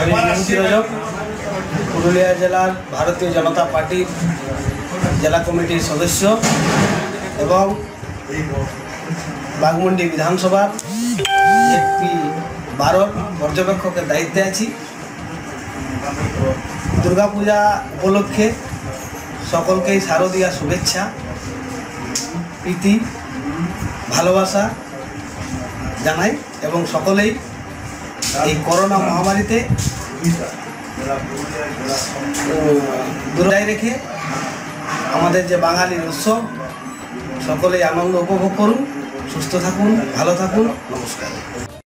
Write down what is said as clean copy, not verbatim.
আমি বিভূতি রজক, পুরুলিয়া জেলার ভারতীয় জনতা পার্টির জেলা কমিটির সদস্য এবং বাঘমুন্ডি বিধানসভার একটি 12 পর্যবেক্ষকের দায়িত্বে আছি। দুর্গাপূজা উপলক্ষে সকলকেই শারদীয়া শুভেচ্ছা, প্রীতি, ভালোবাসা জানাই এবং সকলেই এই করোনা মহামারীতে দূরে রেখে আমাদের যে বাঙালির উৎসব সকলেই আনন্দ উপভোগ করুন, সুস্থ থাকুন, ভালো থাকুন। নমস্কার।